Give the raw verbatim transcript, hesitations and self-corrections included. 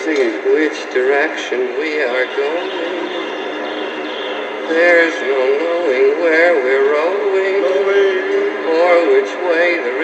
see which direction we are going. There's no knowing where we're rowing, or which way the